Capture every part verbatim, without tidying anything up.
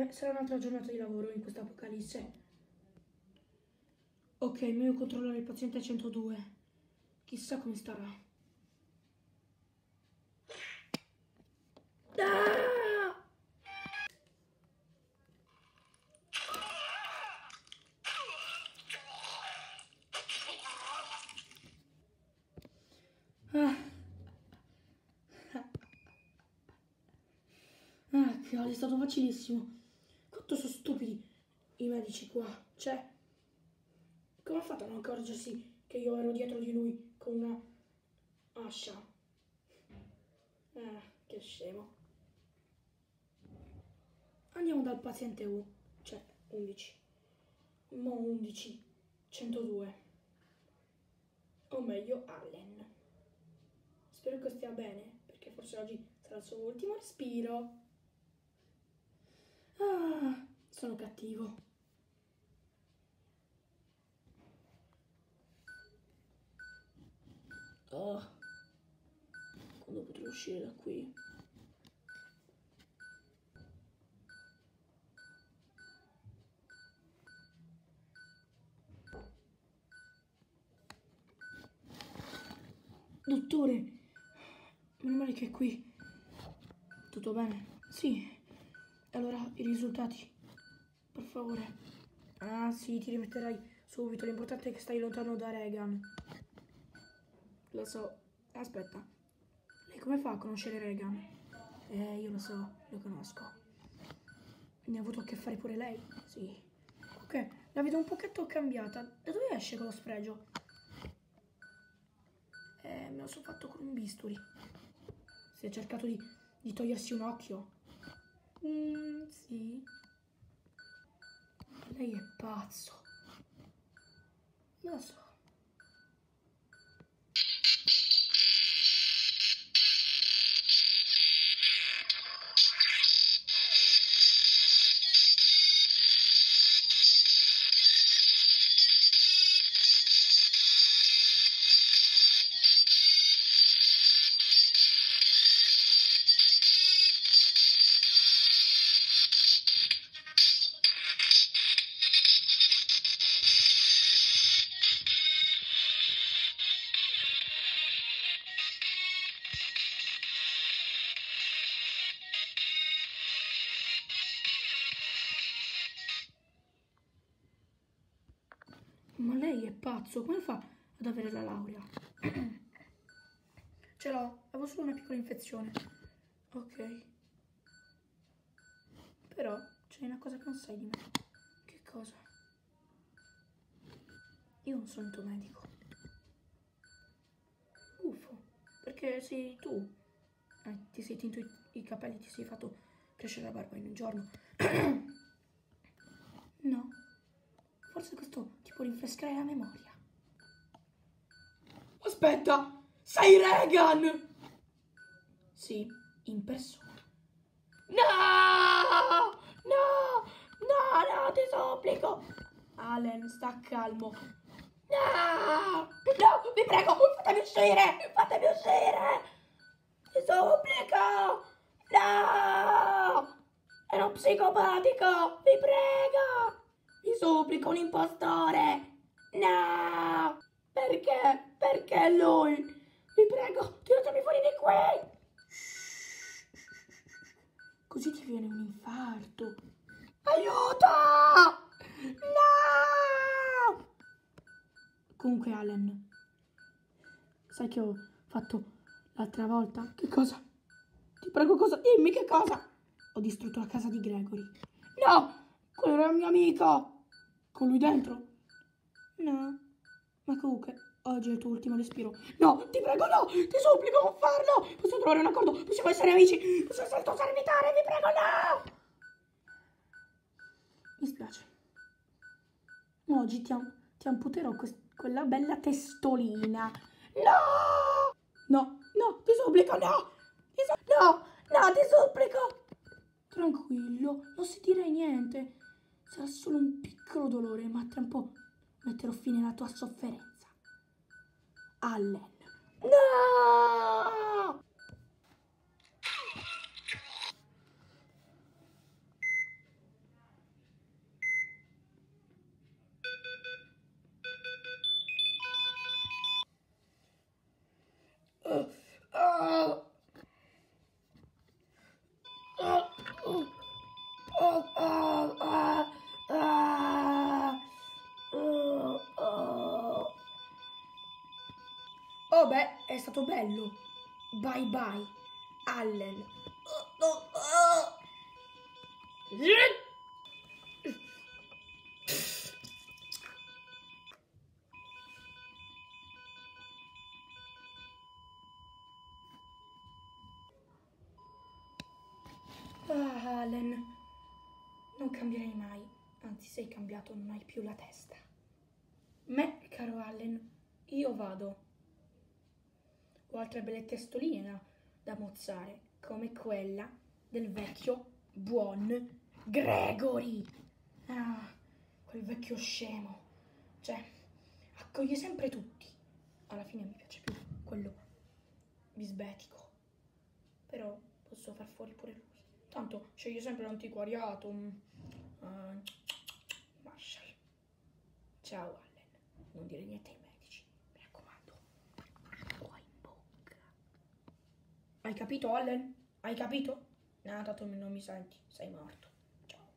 Beh, sarà un'altra giornata di lavoro in questa apocalisse. Ok, meglio controllare il paziente centodue. Chissà come starà. Ah! Ah. Ah, cavolo, è stato facilissimo. Quanto sono stupidi i medici qua. Cioè, come ha fatto a non accorgersi che io ero dietro di lui con una ascia? Ah, che scemo. Andiamo dal paziente U, cioè undici. Mo undici, centodue. O meglio, Allen. Spero che stia bene, perché forse oggi sarà il suo ultimo respiro. Ah, sono cattivo. Oh, quando potrò uscire da qui? Dottore, meno male che è qui. Tutto bene? Sì. Allora, i risultati, per favore. Ah sì, ti rimetterai subito. L'importante è che stai lontano da Regan. Lo so. Aspetta. Lei come fa a conoscere Regan? Eh, io lo so, lo conosco. Ne ha avuto a che fare pure lei? Sì. Ok, la vedo un pochetto cambiata. Da dove esce quello sfregio? Eh, me lo sono fatto con un bisturi. Si è cercato di, di togliersi un occhio. Mm, sì. Lei è pazzo. Lo so. Ma lei è pazzo, come fa ad avere la laurea? Ce l'ho, avevo solo una piccola infezione. Ok. Però c'è una cosa che non sai di me. Che cosa? Io non sono il tuo medico. Uffo, perché sei tu. Eh, ti sei tinto i, i capelli, ti sei fatto crescere la barba in un giorno. No. Forse questo ti può rinfrescare la memoria. Aspetta! Sei Regan! Sì, in persona. No! No! No, no, ti supplico! Allen, sta calmo. No! No, vi prego, fatemi uscire! Fatemi uscire! Ti supplico! No! È uno psicopatico! Vi prego! Vi supplico, un impostore! No! Perché? Perché lui? Vi prego, tiratemi fuori di qui! Così ti viene un infarto. Aiuto! No! Comunque, Allen, sai che ho fatto l'altra volta? Che cosa? Ti prego, cosa? Dimmi che cosa? Ho distrutto la casa di Gregory. No! Quello era il mio amico! Con lui dentro? No. Ma comunque, oggi è il tuo ultimo respiro. No, ti prego, no! Ti supplico, non farlo! Possiamo trovare un accordo, possiamo essere amici! Posso essere il tuo servitore, vi prego, no! Mi spiace. Ma oggi ti, am ti amputerò quella bella testolina. No! No, no, ti supplico, no! Ti su no, no, ti supplico! Tranquillo, non si direi niente. Sarà solo un piccolo dolore, ma tra un po' metterò fine alla tua sofferenza. Allen. No! Oh, beh, è stato bello. Bye bye, Allen. Oh, oh, oh. Ah, Allen, non cambierei mai. Anzi, sei cambiato, non hai più la testa. Me, caro Allen, io vado. Ho altre belle testoline da, da mozzare, come quella del vecchio buon Gregory. Ah, quel vecchio scemo. Cioè, accoglie sempre tutti. Alla fine mi piace più quello bisbetico. Però posso far fuori pure lui. Tanto sceglie sempre l'antiquariato. Uh, Marshall. Ciao Allen. Non dire niente ai medici. Mi raccomando. Acqua in bocca. Hai capito, Allen? Hai capito? No, tanto non mi senti. Sei morto. Ciao.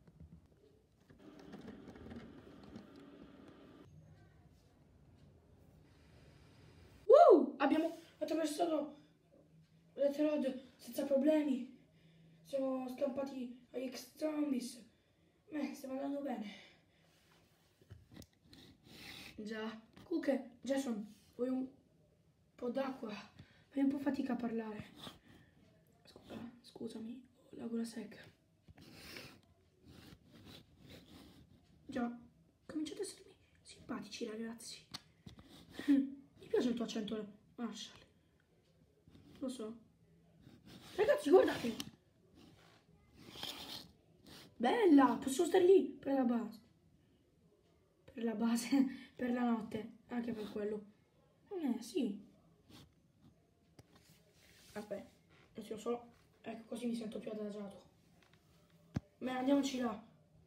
Uh! Abbiamo attraversato l'Eterod senza problemi. Siamo scampati agli ex-zombies. Beh, stiamo andando bene. Già. Comunque, Jason, vuoi un po' d'acqua? Fai un po' fatica a parlare. Scusa, scusami, ho la gola secca. Già, cominciate a essermi simpatici, ragazzi. Mi piace il tuo accento, Marshall. Lo so. Ragazzi, guardate. Bella, posso stare lì per la base. Per la base, per la notte, anche per quello. Eh, sì. Aspetta, adesso solo. Ecco, così mi sento più adagiato. Beh, andiamoci là.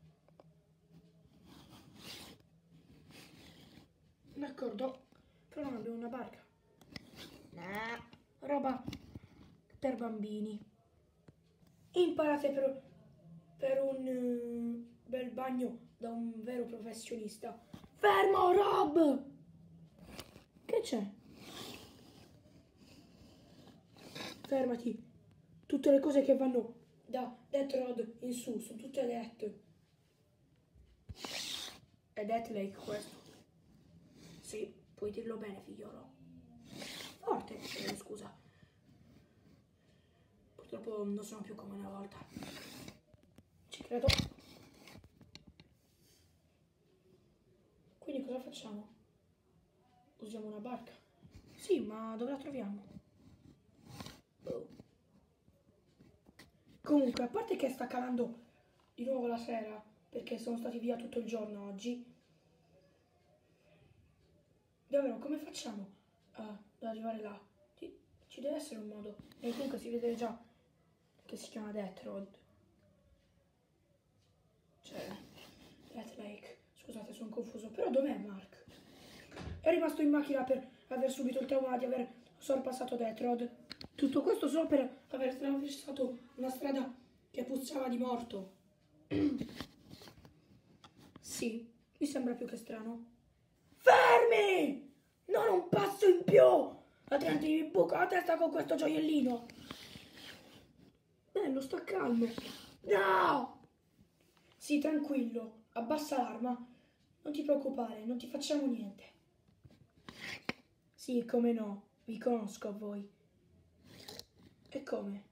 D'accordo, però non abbiamo una barca. Nah, roba per bambini. Imparate per, per un uh, bel bagno da un vero professionista. Fermo, Rob! Che c'è? Fermati. Tutte le cose che vanno da Death Road in su sono tutte Death. È Death Lake questo. Sì, puoi dirlo bene, figliolo. Forte, eh, scusa. Purtroppo non sono più come una volta. Ci credo. Quindi cosa facciamo? Usiamo una barca? Sì, ma dove la troviamo? Oh. Comunque, a parte che sta calando di nuovo la sera, perché sono stati via tutto il giorno oggi, davvero, come facciamo uh, ad arrivare là? Ci, ci deve essere un modo. E comunque si vede già che si chiama Death Road. Cioè, Death Lake. Scusate, sono confuso. Però dov'è Mark? È rimasto in macchina per aver subito il trauma di aver sorpassato Death Road. Tutto questo solo per aver attraversato una strada che puzzava di morto. Sì, mi sembra più che strano. Fermi! Non un passo in più! Altrimenti mi buco la testa con questo gioiellino. Bello, sta calmo. No! Sì, tranquillo. Abbassa l'arma. Non ti preoccupare, non ti facciamo niente. Sì, come no. Vi conosco a voi. E come?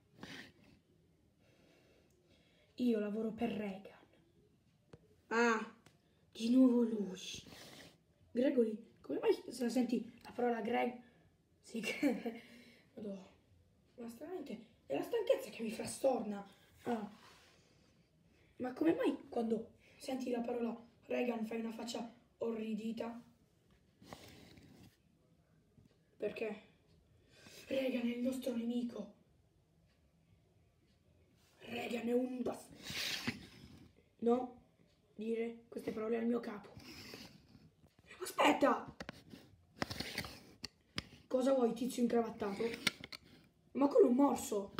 Io lavoro per Reagan. Ah, di nuovo lui. Gregory, come mai se la senti la parola Greg? Sì, che... Madonna. Ma stranamente è la stanchezza che mi frastorna. Ah. Ma come mai quando senti la parola Reagan fai una faccia orridita? Perché? Reagan è il nostro nemico. Reagan è un bas... No, dire queste parole al mio capo. Aspetta! Cosa vuoi, tizio incravattato? Ma quello è un morso.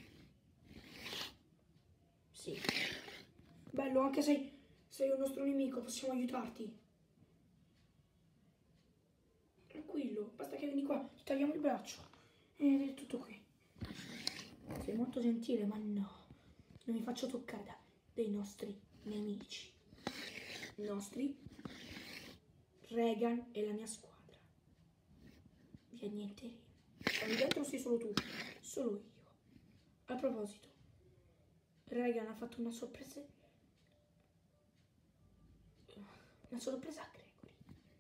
Sì. Bello, anche se sei un nostro nemico, possiamo aiutarti. Tranquillo. tranquillo, basta che vieni qua, ti tagliamo il braccio. Ed è tutto qui. Sei molto gentile, ma no. Non mi faccio toccare da dei nostri nemici. I nostri Regan e la mia squadra. Via niente. Quando dentro sei solo tu, solo io. A proposito, Regan ha fatto una sorpresa. Una sorpresa a Gregory.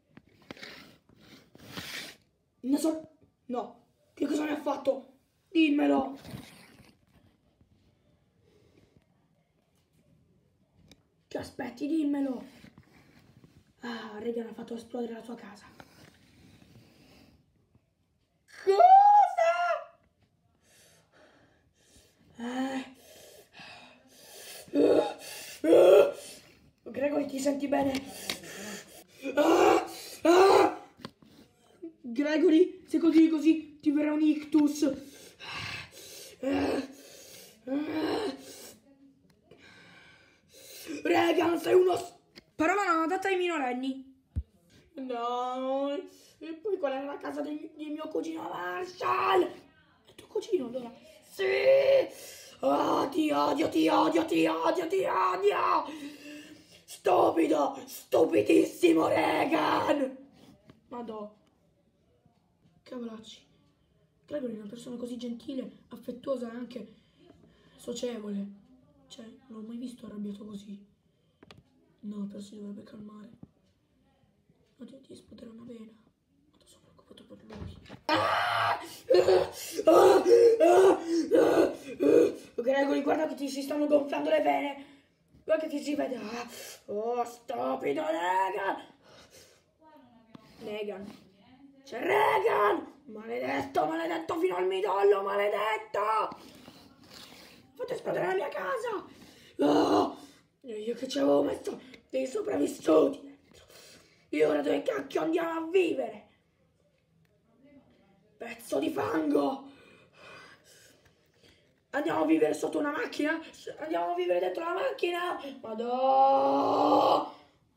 Una sor... No. Che cosa mi ha fatto? Dimmelo. Che aspetti, dimmelo. Ah, Regan ha fatto esplodere la sua casa. Cosa? Eh. Uh. Uh. Gregory, ti senti bene? Ah. Ah. Gregory, se continui così ti verrà un ictus. Ah. Ah. Regan, sei uno... Parola non adatta ai minorenni. No. E poi qual era la casa del, del mio cugino Marshall? È tuo cugino allora? Sì. Oh, ti odio, ti odio, ti odio, ti odio. Stupido, stupidissimo Regan. Madò. Cavolacci. Gregory è una persona così gentile, affettuosa e anche socievole. Cioè, non l'ho mai visto arrabbiato così. No, però si dovrebbe calmare. Oddio, ti esplodere una vena. Ma sono preoccupato per lui. Ah! Ah! Ah! Ah! Gregory, guarda che ti si stanno gonfiando le vene. Guarda che ti si vede. Ah! Oh, stupido Regan. Regan. C'è Regan. Maledetto, maledetto fino al midollo, maledetto. Fate esplodere la mia casa. Oh! Io che ci avevo messo dei sopravvissuti dentro. E ora dove cacchio andiamo a vivere? Pezzo di fango! Andiamo a vivere sotto una macchina? Andiamo a vivere dentro la macchina? Madò!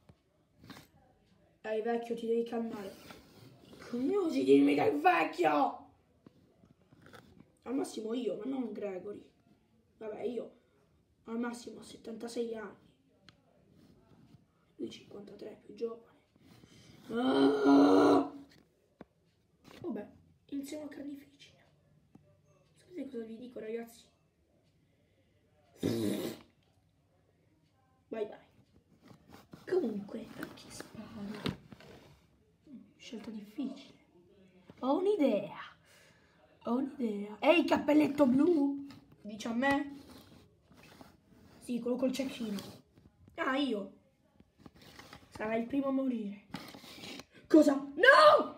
Ehi vecchio, ti devi calmare. Come osi dirmi che è vecchio? Al massimo io, ma non Gregory. Vabbè, io al massimo ho settantasei anni. Lui cinquantatré, più giovane. Ah! Vabbè, iniziamo a carneficina. Sapete cosa vi dico, ragazzi? Bye bye. Comunque, a chi sparo? Scelta difficile. Ho un'idea. Ho un'idea. Ehi, cappelletto blu? Dici a me? Sì, quello col cecchino. Ah, io. Sarai il primo a morire. Cosa? No!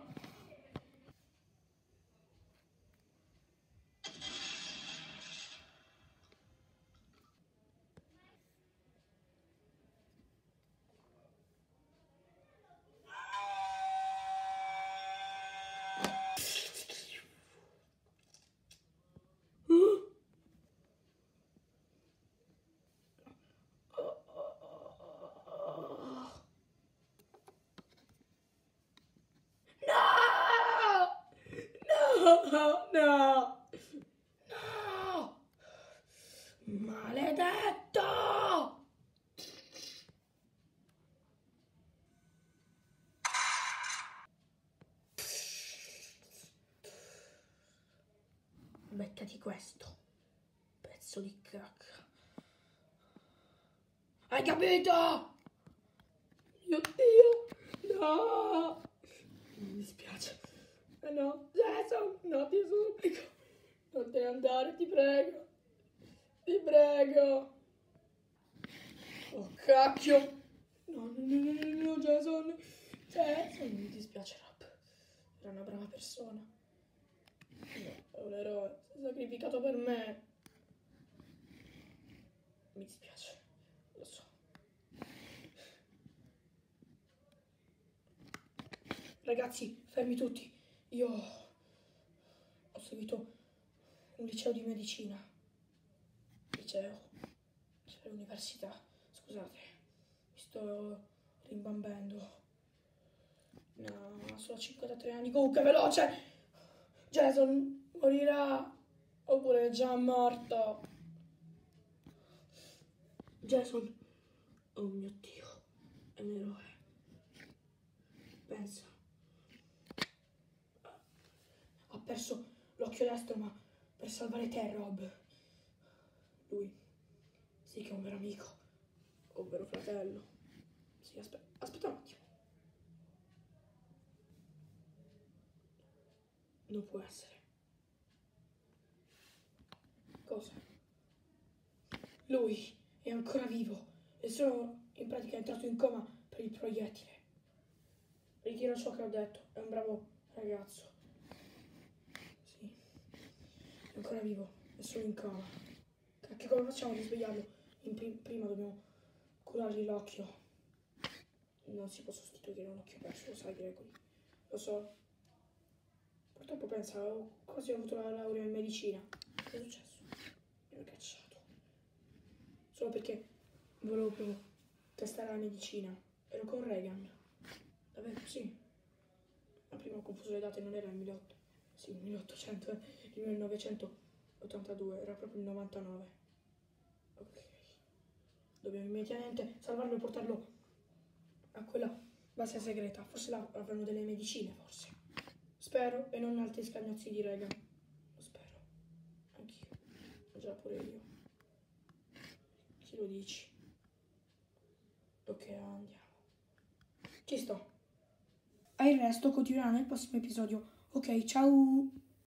No, no, no, maledetto! Beccati questo, pezzo di cacca. Hai capito? Mio Dio, no! Mi dispiace. Eh no, Jason, no, ti supplico. Non te ne andare, ti prego. Ti prego. Oh, cacchio. No, no, no, no, no, no, Jason. Jason, mi dispiace, Rob. Era una brava persona. No, è un eroe. Si è sacrificato per me. Mi dispiace, lo so. Ragazzi, fermi tutti. Io ho seguito un liceo di medicina. Liceo, cioè università. Scusate, mi sto rimbambendo. No, sono solo a cinquantatré anni. Comunque, veloce! Jason morirà. Oppure è già morto. Jason. Oh mio Dio. È un eroe. Pensa. Ha perso l'occhio destro, ma per salvare te, Rob. Lui sì che è un vero amico. O un vero fratello. Sì, aspetta, aspetta un attimo. Non può essere. Cosa? Lui è ancora vivo e sono in pratica entrato in coma per il proiettile. Ritiro ciò che ho detto, è un bravo ragazzo. Sì, è ancora vivo e sono in coma. Che come facciamo a risvegliarlo? In prim prima dobbiamo curargli l'occhio. Non si può sostituire un occhio perso, lo sai, Gregory. Lo so. Purtroppo pensa, ho quasi avuto la laurea in medicina. Che è successo? Mi hanno cacciato. Solo perché volevo proprio testare la medicina. Ero con Reagan. Davvero, sì. Ma prima ho confuso le date, non era il milleottocento. Sì, il milleottocento, il millenovecentottantadue, era proprio il novantanove. Ok. Dobbiamo immediatamente salvarlo e portarlo a quella base segreta. Forse là avranno delle medicine, forse. Spero, e non altri scagnozzi di Reagan. Lo spero. Anch'io. Già pure io. Chi lo dici? Ok, andiamo. Ci sto. E il resto continuerà nel prossimo episodio. Ok, ciao!